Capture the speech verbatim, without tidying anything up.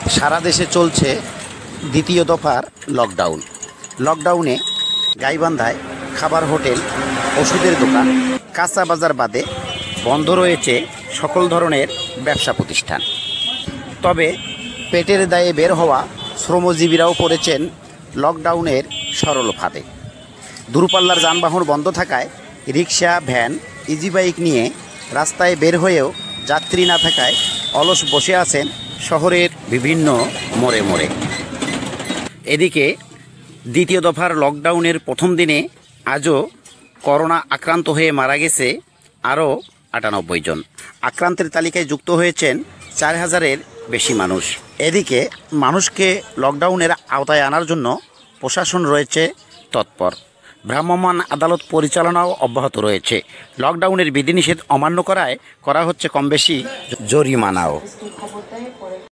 সারা দেশে চলছে দ্বিতীয় দফার লকডাউন। লকডাউনে গাইবান্ধায় খাবার হোটেল, ওষুধের দোকান, কাঁচা বাজার বাদে বন্ধ রয়েছে সকল ধরনের ব্যবসা প্রতিষ্ঠান। তবে পেটের দায়ে বের হওয়া শ্রমজীবীরাও পড়েছেন লকডাউনের সরল ফাঁদে। দূরপাল্লার যানবাহন বন্ধ থাকায় রিক্সা, ভ্যান, ইজি বাইক নিয়ে রাস্তায় বের হয়েও যাত্রী না থাকায় অলস বসে আছেন শহরের বিভিন্ন মোড়ে মোড়ে। এদিকে দ্বিতীয় দফার লকডাউনের প্রথম দিনে আজও করোনা আক্রান্ত হয়ে মারা গেছে আরও আটানব্বই জন। আক্রান্তের তালিকায় যুক্ত হয়েছেন চার হাজারের বেশি মানুষ। এদিকে মানুষকে লকডাউনের আওতায় আনার জন্য প্রশাসন রয়েছে তৎপর। ভ্রাম্যমাণ আদালত পরিচালনাও অব্যাহত রয়েছে। লকডাউনের বিধিনিষেধ অমান্য করায় করা হচ্ছে কম বেশি জরিমানাও।